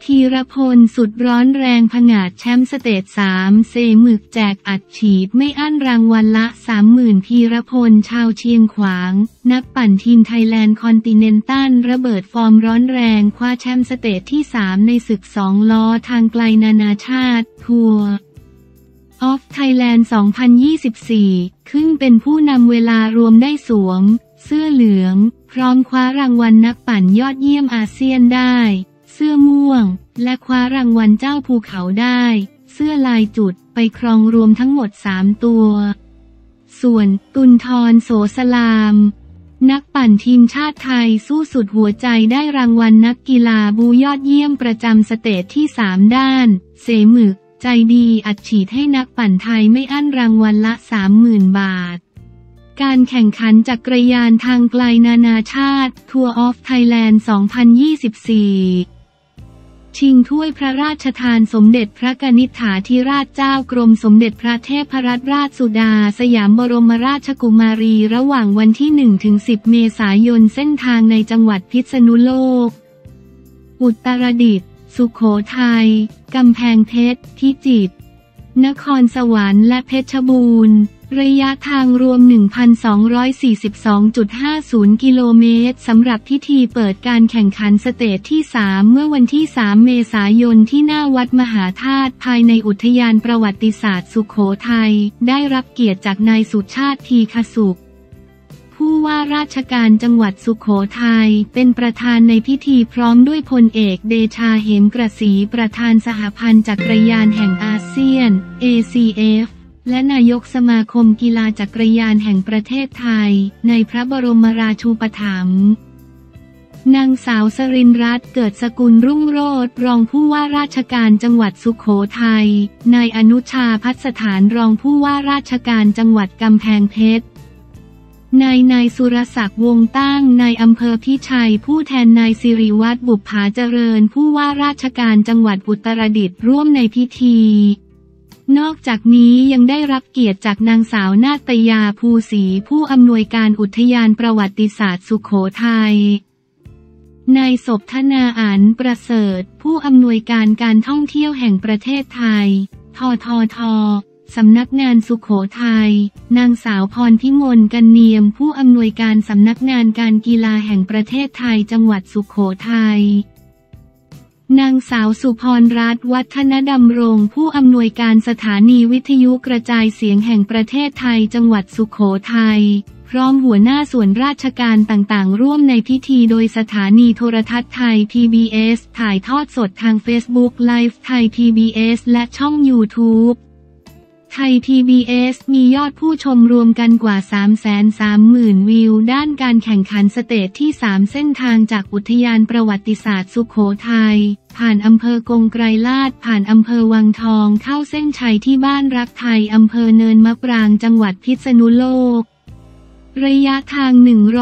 ธีรพลสุดร้อนแรงผงาดแชมป์สเตจ3เซหมึกแจกอัดฉีดไม่อั้นรางวัลละ 30,000 ธีรพลชาวเชียงขวางนักปั่นทีมไทยแลนด์คอนติเนนตัลระเบิดฟอร์มร้อนแรงคว้าแชมป์สเตจที่3ในศึก2ล้อทางไกลนานาชาติทัวร์ออฟไทยแลนด์ 2024 ขึ้นเป็นผู้นำเวลารวมได้สวมเสื้อเหลืองพร้อมคว้ารางวัลนักปั่นยอดเยี่ยมอาเซียนได้เสื้อม่วงและคว้ารางวัลเจ้าภูเขาได้เสื้อลายจุดไปครองรวมทั้งหมด3ตัวส่วนตุลธร โสสลามนักปั่นทีมชาติไทยสู้สุดหัวใจได้รางวัลนักกีฬาบูยอดเยี่ยมประจำสเตจที่3ด้านเสหมึกใจดีอัดฉีดให้นักปั่นไทยไม่อั้นรางวัลละ 30,000 บาทการแข่งขันจักรยานทางไกลนานาชาติทัวร์ออฟไทยแลนด์ 2024 ชิงถ้วยพระราชทานสมเด็จพระกนิษฐาธิราชเจ้ากรมสมเด็จพระเทพรัตนราชสุดาสยามบรมราชกุมารีระหว่างวันที่ 1-10 เมษายนเส้นทางในจังหวัดพิษณุโลกอุตรดิตถ์สุโขทัยกำแพงเพชรพิจิตรนครสวรรค์และเพชรบูรณ์ระยะทางรวม 1,242.50 กิโลเมตรสำหรับพิธีเปิดการแข่งขันสเตจที่3เมื่อวันที่3เมษายนที่หน้าวัดมหาธาตุภายในอุทยานประวัติศาสตร์สุโขทัยได้รับเกียรติจากนายสุชาติ ทีฆสุขผู้ว่าราชการจังหวัดสุโขทัยเป็นประธานในพิธีพร้อมด้วยพลเอกเดชาเหมกระศรีประธานสหพันธ์จักรยานแห่งอาเซียน ACF และนายกสมาคมกีฬาจักรยานแห่งประเทศไทยในพระบรมราชูปถัมภ์นางสาวสรินทร์รัตน์เกิดสกุลรุ่งโรจน์รองผู้ว่าราชการจังหวัดสุโขทัยนายอนุชาพัฒสถานรองผู้ว่าราชการจังหวัดกำแพงเพชรนายสุรศักดิ์วงตั้งนายอำเภอพิชัยผู้แทนนายสิริวัฒน์บุปผาเจริญผู้ว่าราชการจังหวัดอุตรดิตถ์ร่วมในพิธีนอกจากนี้ยังได้รับเกียรติจากนางสาวนาตยาภูศรีผู้อำนวยการอุทยานประวัติศาสตร์สุโขทัยนายศพธนาอั๋นประเสริฐผู้อำนวยการการท่องเที่ยวแห่งประเทศไทยททท.สำนักงานสุโขทัยนางสาวพรพิมลกันเนียมผู้อำนวยการสำนักงานการกีฬาแห่งประเทศไทยจังหวัดสุโขทัยนางสาวสุพรรัตน์วัฒนดำรงผู้อำนวยการสถานีวิทยุกระจายเสียงแห่งประเทศไทยจังหวัดสุโขทัยพร้อมหัวหน้าส่วนราชการต่างๆร่วมในพิธีโดยสถานีโทรทัศน์ไทย PBS ถ่ายทอดสดทาง Facebook Live ไทย PBS และช่อง YouTubeไทย PBS มียอดผู้ชมรวมกันกว่า 330,000 วิวด้านการแข่งขันสเตจที่3เส้นทางจากอุทยานประวัติศาสตร์สุโขทัยผ่านอำเภอกงไกรลาษฎร์ผ่านอำเภอวังทองเข้าเส้นชัยที่บ้านรักไทยอำเภอเนินมะปรางจังหวัดพิษณุโลกระยะทาง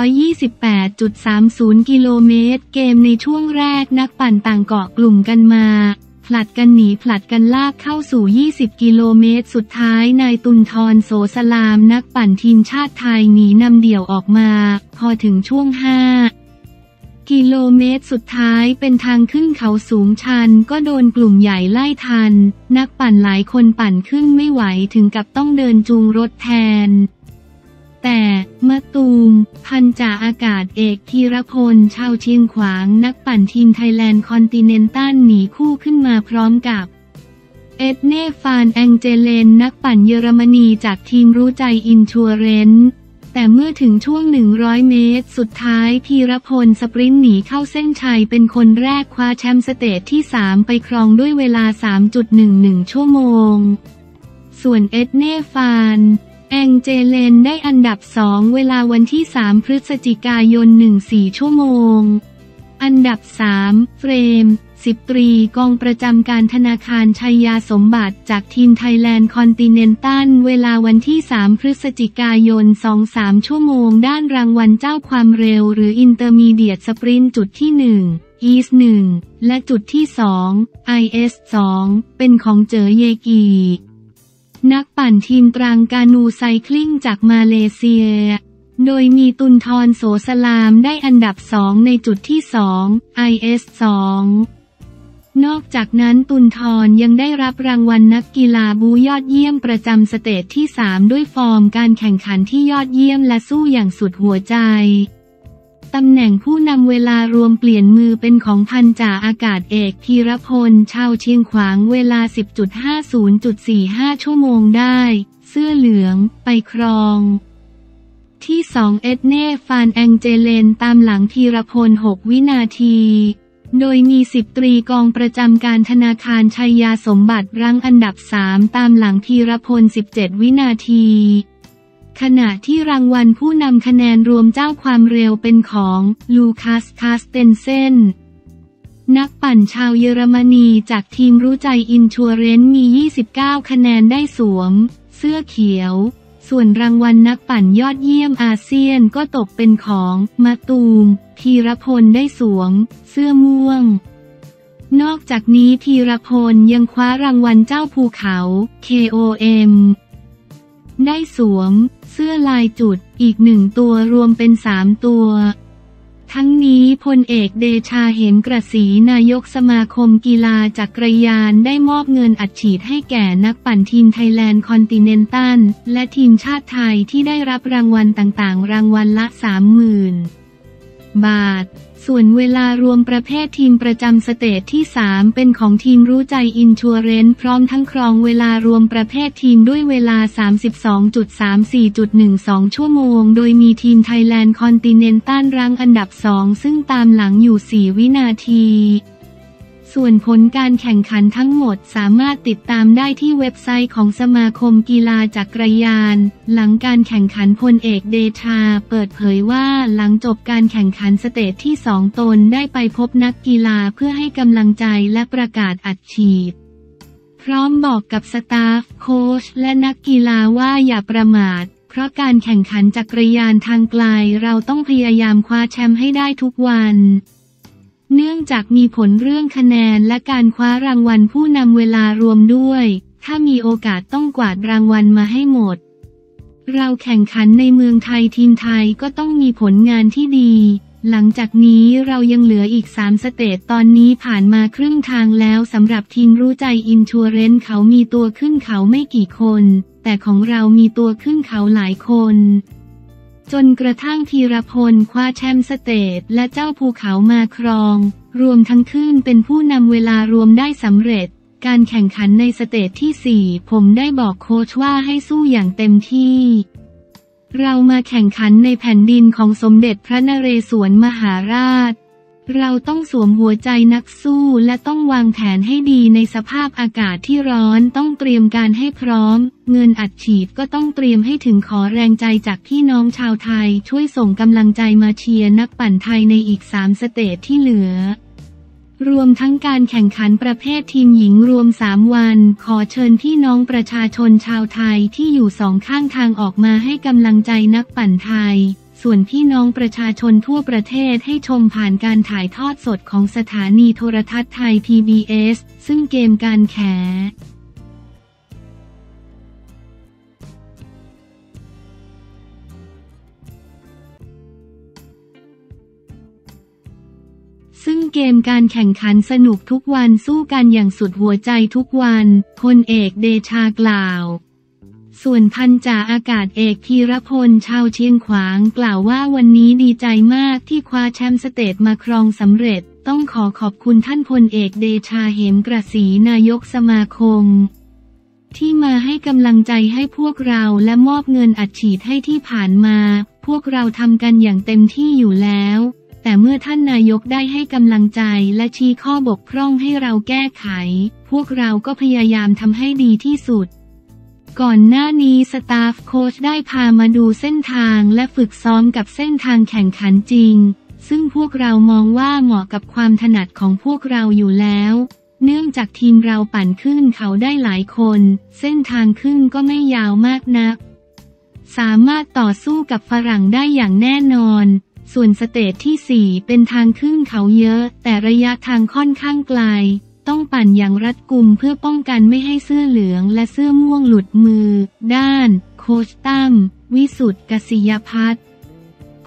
128.30 กิโลเมตรเกมในช่วงแรกนักปั่นต่างเกาะกลุ่มกันมาผลัดกันหนีผลัดกันลากเข้าสู่20กิโลเมตรสุดท้ายนายตุลธร โสสลามนักปั่นทีมชาติไทยหนีนำเดี่ยวออกมาพอถึงช่วง5กิโลเมตรสุดท้ายเป็นทางขึ้นเขาสูงชันก็โดนกลุ่มใหญ่ไล่ทันนักปั่นหลายคนปั่นขึ้นไม่ไหวถึงกับต้องเดินจูงรถแทนแต่มะตูมพันจ่าอากาศเอกธีรพลชาวเชียงขวางนักปั่นทีมไทยแลนด์คอนติเนนตัลหนีคู่ขึ้นมาพร้อมกับเอ็ดเน่ฟานแองเจเลนนักปั่นเยอรมนีจากทีมรู้ใจอินชัวเรนซ์แต่เมื่อถึงช่วง100เมตรสุดท้ายธีรพลสปรินต์หนีเข้าเส้นชัยเป็นคนแรกคว้าแชมป์สเตจที่3ไปครองด้วยเวลา 3.11 ชั่วโมงส่วนเอ็ดเน่ฟานแองเจเลนได้อันดับ2เวลาวันที่3พฤศจิกายน14ชั่วโมงอันดับ3เฟรม10ตรีกองประจำการธนาคารชัยยาสมบัติจากทีมไทยแลนด์คอนติเนนตัลเวลาวันที่3พฤศจิกายน23ชั่วโมงด้านรางวัลเจ้าความเร็วหรืออินเตอร์มีเดียตสปรินต์จุดที่1 East 1และจุดที่2 IS 2เป็นของเจ๋อเยกีนักปั่นทีมตรังกานูไซคลิงจากมาเลเซียโดยมีตุลธร โสสลามได้อันดับ2ในจุดที่2 IS 2 นอกจากนั้นตุลธรยังได้รับรางวัลนักกีฬาบูยอดเยี่ยมประจำสเตจที่ 3 ด้วยฟอร์มการแข่งขันที่ยอดเยี่ยมและสู้อย่างสุดหัวใจตำแหน่งผู้นำเวลารวมเปลี่ยนมือเป็นของพันจ่าอากาศเอกธีรพลชาวเชียงขวางเวลา 10.50.45 ชั่วโมงได้เสื้อเหลืองไปครองที่ 2 เอ็ดเน่ฟานแองเจเลนตามหลังธีรพล 6 วินาทีโดยมี10 ตรีกองประจำการธนาคารชัยยาสมบัติรั้งอันดับ 3 ตามหลังธีรพล 17 วินาทีขณะที่รางวัลผู้นำคะแนนรวมเจ้าความเร็วเป็นของลูคัส คาสเตนเซนนักปั่นชาวเยอรมนีจากทีมรู้ใจอินชัวเรนซ์มี 29 คะแนนได้สวมเสื้อเขียวส่วนรางวัลนักปั่นยอดเยี่ยมอาเซียนก็ตกเป็นของมะตูมธีรพลได้สวมเสื้อม่วงนอกจากนี้ธีรพลยังคว้ารางวัลเจ้าภูเขา KOM ได้สวมเสื้อลายจุดอีก1 ตัวรวมเป็น3 ตัวทั้งนี้พลเอกเดชาเหมกระศรีนายกสมาคมกีฬาจักรยานได้มอบเงินอัดฉีดให้แก่นักปั่นทีมไทยแลนด์คอนติเนนตัลและทีมชาติไทยที่ได้รับรางวัลต่างๆรางวัลละ 30,000 บาทส่วนเวลารวมประเภททีมประจำสเตจที่ 3 เป็นของทีมรู้ใจอินชัวเรนซ์พร้อมทั้งครองเวลารวมประเภททีมด้วยเวลา 32.34.12 ชั่วโมงโดยมีทีมไทยแลนด์คอนติเนนตัลรั้งอันดับ 2 ซึ่งตามหลังอยู่ 4 วินาทีส่วนผลการแข่งขันทั้งหมดสามารถติดตามได้ที่เว็บไซต์ของสมาคมกีฬาจักรยานหลังการแข่งขันพลเอกเดชาเปิดเผยว่าหลังจบการแข่งขันสเตจที่ 2 ตนได้ไปพบนักกีฬาเพื่อให้กำลังใจและประกาศอัดฉีดพร้อมบอกกับสตาฟโค้ชและนักกีฬาว่าอย่าประมาทเพราะการแข่งขันจักรยานทางไกลเราต้องพยายามคว้าแชมป์ให้ได้ทุกวันเนื่องจากมีผลเรื่องคะแนนและการคว้ารางวัลผู้นำเวลารวมด้วยถ้ามีโอกาสต้องกวาดรางวัลมาให้หมดเราแข่งขันในเมืองไทยทีมไทยก็ต้องมีผลงานที่ดีหลังจากนี้เรายังเหลืออีก3 สเตจตอนนี้ผ่านมาครึ่งทางแล้วสำหรับทีมรู้ใจอินชัวเรนซ์เขามีตัวขึ้นเขาไม่กี่คนแต่ของเรามีตัวขึ้นเขาหลายคนจนกระทั่งธีรพลคว้าแชมป์สเตจและเจ้าภูเขามาครองรวมทั้งขึ้นเป็นผู้นำเวลารวมได้สำเร็จการแข่งขันในสเตจที่ 4ผมได้บอกโค้ชว่าให้สู้อย่างเต็มที่เรามาแข่งขันในแผ่นดินของสมเด็จพระนเรศวรมหาราชเราต้องสวมหัวใจนักสู้และต้องวางแผนให้ดีในสภาพอากาศที่ร้อนต้องเตรียมการให้พร้อมเงินอัดฉีดก็ต้องเตรียมให้ถึงขอแรงใจจากพี่น้องชาวไทยช่วยส่งกำลังใจมาเชียร์นักปั่นไทยในอีก3 สเตจที่เหลือรวมทั้งการแข่งขันประเภททีมหญิงรวม3 วันขอเชิญพี่น้องประชาชนชาวไทยที่อยู่2 ข้างทางออกมาให้กำลังใจนักปั่นไทยส่วนพี่น้องประชาชนทั่วประเทศให้ชมผ่านการถ่ายทอดสดของสถานีโทรทัศน์ไทย PBS ซึ่งเกมการแข่งขันสนุกทุกวันสู้กันอย่างสุดหัวใจทุกวันพลเอกเดชากล่าวส่วนพันจ่าอากาศเอกธีรพลชาวเชียงขวางกล่าวว่าวันนี้ดีใจมากที่คว้าแชมป์สเตจมาครองสำเร็จต้องขอบคุณท่านพลเอกเดชาเหมกระศรีนายกสมาคมที่มาให้กำลังใจให้พวกเราและมอบเงินอัดฉีดให้ที่ผ่านมาพวกเราทำกันอย่างเต็มที่อยู่แล้วแต่เมื่อท่านนายกได้ให้กำลังใจและชี้ข้อบกพร่องให้เราแก้ไขพวกเราก็พยายามทำให้ดีที่สุดก่อนหน้านี้สตาฟโค้ชได้พามาดูเส้นทางและฝึกซ้อมกับเส้นทางแข่งขันจริงซึ่งพวกเรามองว่าเหมาะกับความถนัดของพวกเราอยู่แล้วเนื่องจากทีมเราปั่นขึ้นเขาได้หลายคนเส้นทางขึ้นก็ไม่ยาวมากนักสามารถต่อสู้กับฝรั่งได้อย่างแน่นอนส่วนสเตจที่ 4เป็นทางขึ้นเขาเยอะแต่ระยะทางค่อนข้างไกลต้องปั่นอย่างรัดกุมเพื่อป้องกันไม่ให้เสื้อเหลืองและเสื้อม่วงหลุดมือด้านโค้ชตั้มวิสุทธิ์กษิยพัฒน์โ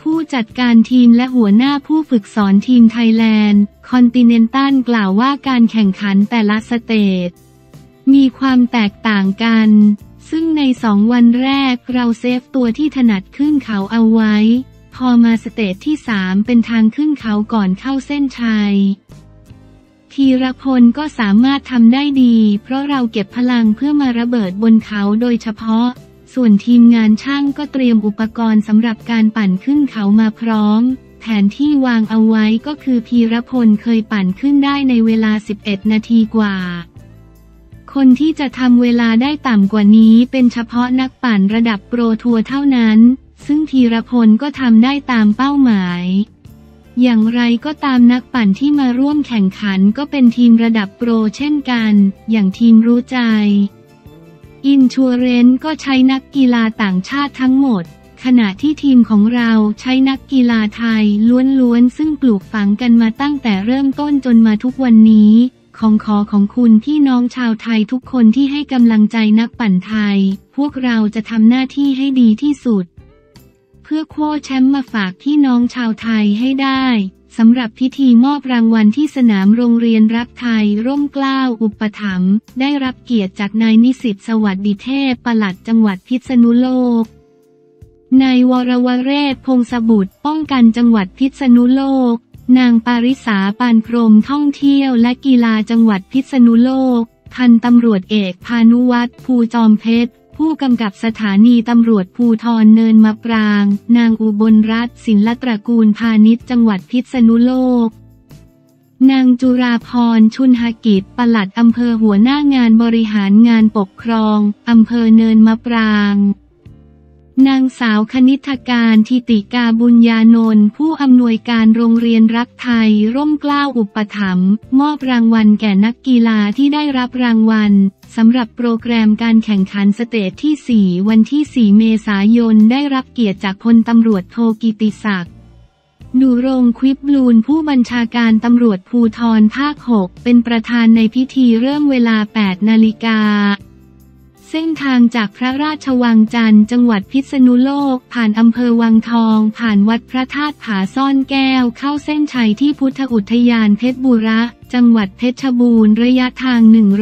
ผู้จัดการทีมและหัวหน้าผู้ฝึกสอนทีมไทยแลนด์คอนติเนนตัลกล่าวว่าการแข่งขันแต่ละสเตจมีความแตกต่างกันซึ่งใน2 วันแรกเราเซฟตัวที่ถนัดขึ้นเขาเอาไว้พอมาสเตจที่3เป็นทางขึ้นเขาก่อนเข้าเส้นชัยธีรพลก็สามารถทำได้ดีเพราะเราเก็บพลังเพื่อมาระเบิดบนเขาโดยเฉพาะส่วนทีมงานช่างก็เตรียมอุปกรณ์สำหรับการปั่นขึ้นเขามาพร้อมแผนที่วางเอาไว้ก็คือธีรพลเคยปั่นขึ้นได้ในเวลา11 นาทีกว่าคนที่จะทำเวลาได้ต่ำกว่านี้เป็นเฉพาะนักปั่นระดับโปรทัวร์เท่านั้นซึ่งธีรพลก็ทำได้ตามเป้าหมายอย่างไรก็ตามนักปั่นที่มาร่วมแข่งขันก็เป็นทีมระดับโปรเช่นกันอย่างทีมรู้ใจอินชัวเรนซ์ก็ใช้นักกีฬาต่างชาติทั้งหมดขณะที่ทีมของเราใช้นักกีฬาไทยล้วนๆซึ่งปลูกฝังกันมาตั้งแต่เริ่มต้นจนมาทุกวันนี้ของคุณพี่น้องชาวไทยทุกคนที่ให้กำลังใจนักปั่นไทยพวกเราจะทำหน้าที่ให้ดีที่สุดเพื่อคว้าแชมป์มาฝากพี่น้องชาวไทยให้ได้สำหรับพิธีมอบรางวัลที่สนามโรงเรียนรักไทยร่มเกล้าอุปถัมภ์ได้รับเกียรติจากนายนิสิตสวัสดิเทพปลัดจังหวัดพิษณุโลกนายวรวเรศพงศบุตรป้องกันจังหวัดพิษณุโลกนางปาริษาปานพรหมท่องเที่ยวและกีฬาจังหวัดพิษณุโลกพันตำรวจเอกพานุวัฒน์ภูจอมเพชรผู้กำกับสถานีตำรวจภูธรเนินมะปรางนางอุบลรัตน์ศิลตระกูลพาณิชย์จังหวัดพิษณุโลกนางจุราพรชุนหกิจปลัดอำเภอหัวหน้างานบริหารงานปกครองอำเภอเนินมะปรางนางสาวคณิธการทิติกาบุญญานนท์ผู้อำนวยการโรงเรียนรักไทยร่มเกล้าอุปถัมภ์มอบรางวัลแก่นักกีฬาที่ได้รับรางวัลสำหรับโปรแกรมการแข่งขันสเตจที่ 4 วันที่ 4 เมษายนได้รับเกียรติจากพลตำรวจโทกิติศักดิ์ดุรงค์ควิปลูนผู้บัญชาการตำรวจภูธรภาค 6เป็นประธานในพิธีเริ่มเวลา 8 นาฬิกาเส้นทางจากพระราชวังจันทร์จังหวัดพิษณุโลกผ่านอำเภอวังทองผ่านวัดพระธาตุผาซ่อนแก้วเข้าเส้นชัยที่พุทธอุทยานเพชรบุรีจังหวัดเพชรบูรณ์ระยะทาง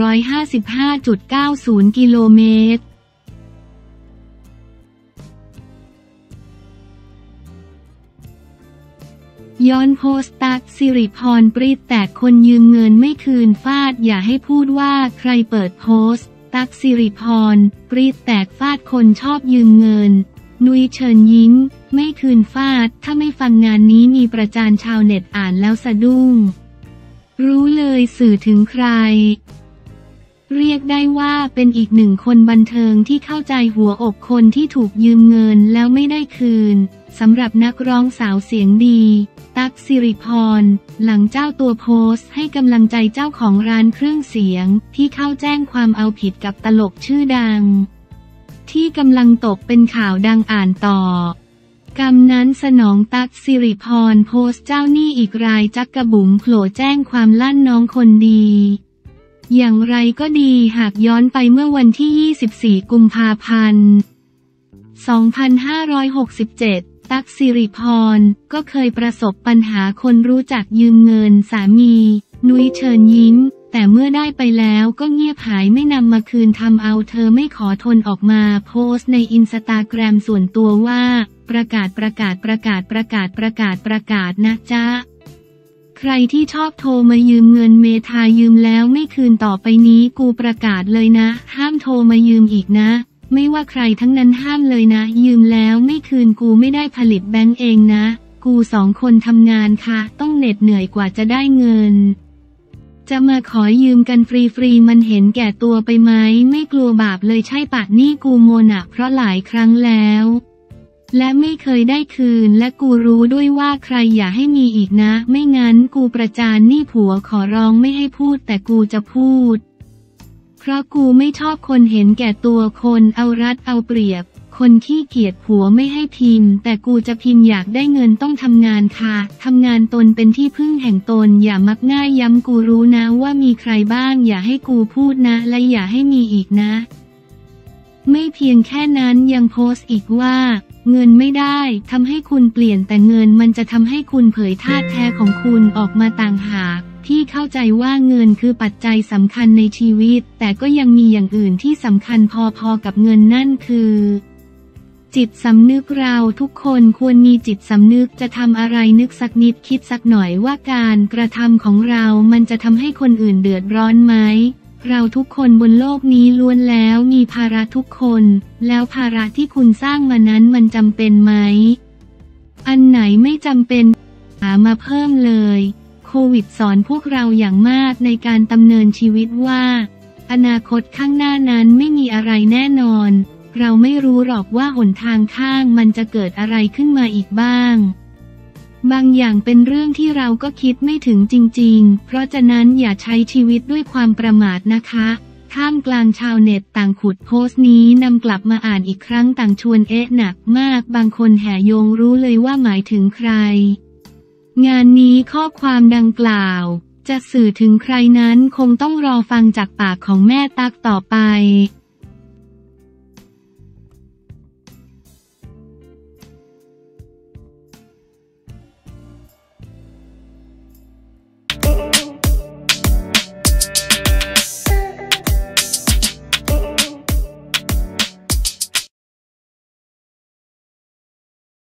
155.90 กิโลเมตรย้อนโพสต์ตั๊กสิริพรปรีดแตกคนยืมเงินไม่คืนฟาดอย่าให้พูดว่าใครเปิดโพสต์ตั๊กสิริพรปรีดแตกฟาดคนชอบยืมเงินนุ้ยเชิญยิ้มไม่คืนฟาดถ้าไม่ฟังงานนี้มีประจานชาวเน็ตอ่านแล้วสะดุ้งรู้เลยสื่อถึงใครเรียกได้ว่าเป็นอีกหนึ่งคนบันเทิงที่เข้าใจหัวอกคนที่ถูกยืมเงินแล้วไม่ได้คืนสำหรับนักร้องสาวเสียงดีตั๊กสิริพรหลังเจ้าตัวโพสต์ให้กำลังใจเจ้าของร้านเครื่องเสียงที่เข้าแจ้งความเอาผิดกับตลกชื่อดังที่กำลังตกเป็นข่าวดังอ่านต่อกำนั้นสนองตั๊กสิริพรโพสต์เจ้าหนี้อีกรายจักกระบุ๋มโผล่แจ้งความลั่นน้องคนดีอย่างไรก็ดีหากย้อนไปเมื่อวันที่ 24 กุมภาพันธ์ 2567ตั๊กสิริพรก็เคยประสบปัญหาคนรู้จักยืมเงินสามีนุ้ยเชิญยิ้มแต่เมื่อได้ไปแล้วก็เงียบหายไม่นำมาคืนทำเอาเธอไม่ขอทนออกมาโพสต์ในอินสตาแกรมส่วนตัวว่าประกาศนะจ๊ะใครที่ชอบโทรมายืมเงินเมทายืมแล้วไม่คืนต่อไปนี้กูประกาศเลยนะห้ามโทรมายืมอีกนะไม่ว่าใครทั้งนั้นห้ามเลยนะยืมแล้วไม่คืนกูไม่ได้ผลิตแบงก์เองนะกู2 คนทำงานค่ะต้องเหน็ดเหนื่อยกว่าจะได้เงินจะมาขอยืมกันฟรีๆมันเห็นแก่ตัวไปไหมไม่กลัวบาปเลยใช่ปะนี่กูโมน่ะเพราะหลายครั้งแล้วและไม่เคยได้คืนและกูรู้ด้วยว่าใครอย่าให้มีอีกนะไม่งั้นกูประจานนี่ผัวขอร้องไม่ให้พูดแต่กูจะพูดเพราะกูไม่ชอบคนเห็นแก่ตัวคนเอารัดเอาเปรียบคนขี้เกียจผัวไม่ให้พิมพ์แต่กูจะพิมพ์อยากได้เงินต้องทำงานค่ะทำงานตนเป็นที่พึ่งแห่งตนอย่ามักง่ายย้ำกูรู้นะว่ามีใครบ้างอย่าให้กูพูดนะและอย่าให้มีอีกนะไม่เพียงแค่นั้นยังโพสต์อีกว่าเงินไม่ได้ทำให้คุณเปลี่ยนแต่เงินมันจะทำให้คุณเผยธาตุแท้ของคุณออกมาต่างหากที่เข้าใจว่าเงินคือปัจจัยสำคัญในชีวิตแต่ก็ยังมีอย่างอื่นที่สำคัญพอๆกับเงินนั่นคือจิตสำนึกเราทุกคนควรมีจิตสำนึกจะทำอะไรนึกสักนิดคิดสักหน่อยว่าการกระทำของเรามันจะทำให้คนอื่นเดือดร้อนไหมเราทุกคนบนโลกนี้ล้วนแล้วมีภาระทุกคนแล้วภาระที่คุณสร้างมานั้นมันจำเป็นไหมอันไหนไม่จำเป็นหามาเพิ่มเลยโควิดสอนพวกเราอย่างมากในการดำเนินชีวิตว่าอนาคตข้างหน้านั้นไม่มีอะไรแน่นอนเราไม่รู้หรอกว่าหนทางข้างมันจะเกิดอะไรขึ้นมาอีกบ้างบางอย่างเป็นเรื่องที่เราก็คิดไม่ถึงจริงๆเพราะฉะนั้นอย่าใช้ชีวิตด้วยความประมาทนะคะท่ามกลางชาวเน็ตต่างขุดโพสต์นี้นำกลับมาอ่านอีกครั้งต่างชวนเอ๊ะหนักมากบางคนแห่โยงรู้เลยว่าหมายถึงใครงานนี้ข้อความดังกล่าวจะสื่อถึงใครนั้นคงต้องรอฟังจากปากของแม่ตั๊กต่อไป